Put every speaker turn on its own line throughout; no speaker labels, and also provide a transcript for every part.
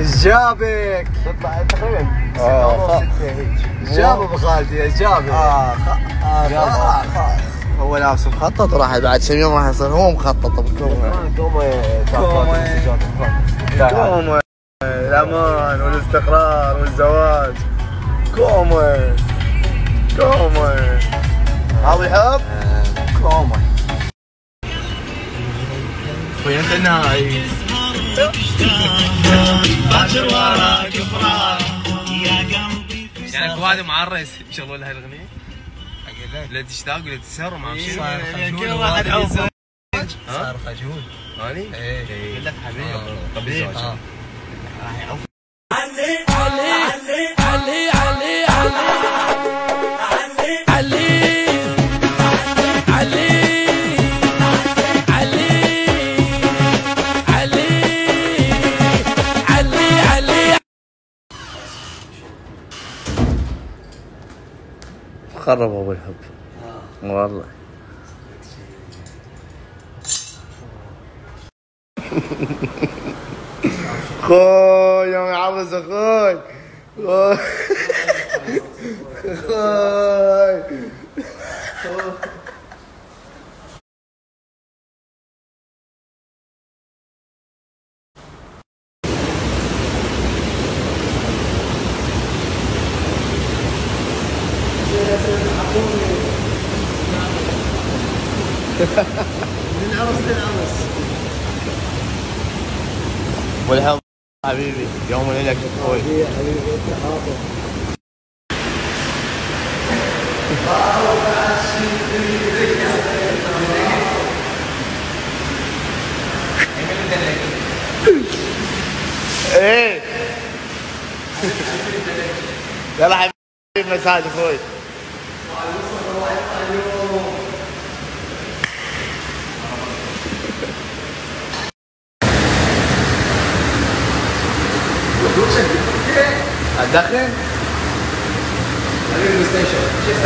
جابك
تطلع تقريبا
جاب ابو خالتي جابك.
هو نفسه مخطط وراح بعد كم يوم راح يصير هو مخطط بكومه. كومه الامان والاستقرار والزواج. كومه هذا الحب. كومه وينت النايس باكر وراك افراح يا قلبي.
يعني اكو هذا معرس يشغلون لها الاغنيه لا تشتاق ولا تسهر وما اعرف شنو.
كل واحد عوفه
صار خجول. اني؟ ايه قلت لك حبيبي طب الزواج راح يعوف. علي علي علي علي علي
خرب ابو الحب والله. خوي يوم يعرس اخوي. خوي
من عرس للعرس.
والحب حبيبي يوم وليلك اخوي.
يا حبيبي انت حاضر.
ايه يلا حبيبي مساج اخوي. ادخن؟
حبيبي مستنشق.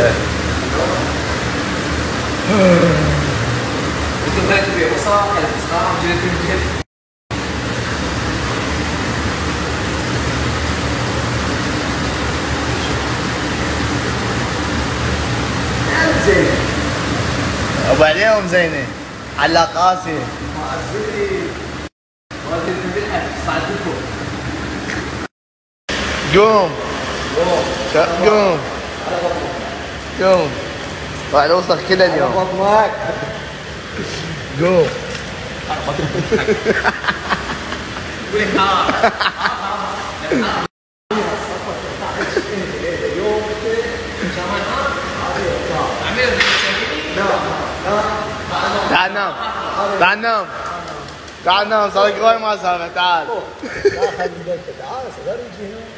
انتم هيك بوصا الاسقام جلد الجلد. زين.
وبعدين زينه على قاسي. قوم قوم راح نوصل كذا اليوم.
بطنك
قوم تعال نام تعال نام تعال نام. صار قوي ما سالفه. تعال
تعال صغير يجي هنا.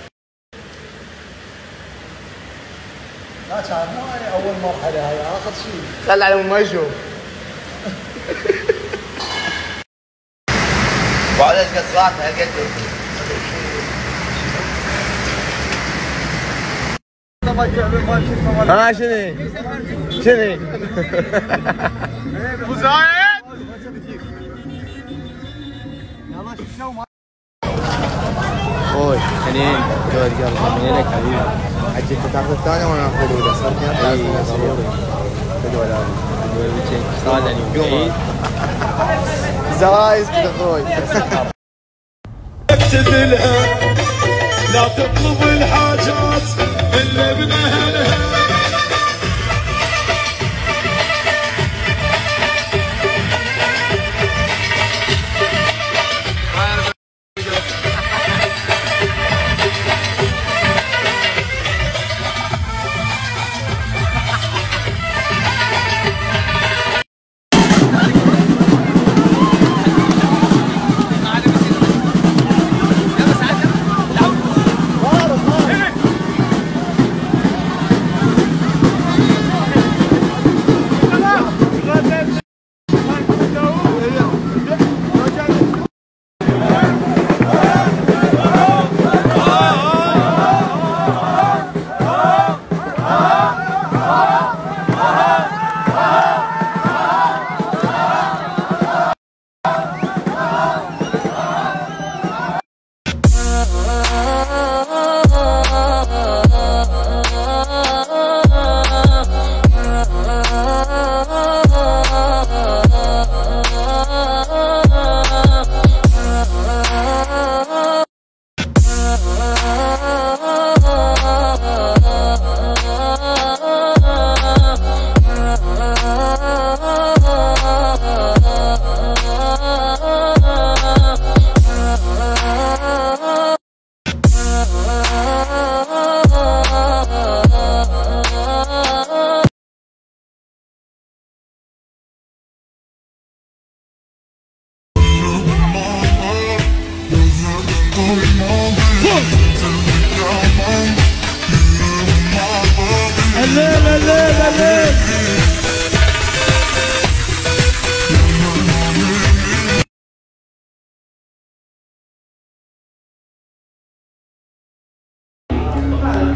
لا كان هاي اول مرحله هاي اخر شيء.
خلي على ما يشوف. وعلى ايش قصرات هالقد ها شنو ابو زايد. اخوي حنين جود قلب طمنينك حبيبي. عجل انت تاخذ الثانيه وانا اخذ الاولى. صرت خذ ولا صار اليوم زايز كذا اخوي.
اكتب لها لا تطلب الحاجات الا باهلها.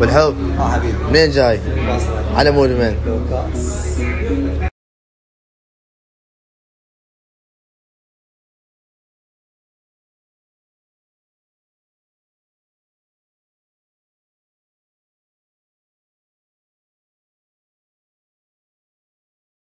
بالحب
حبيبي
منين جاي؟
البصره
على مود من؟
لوكاس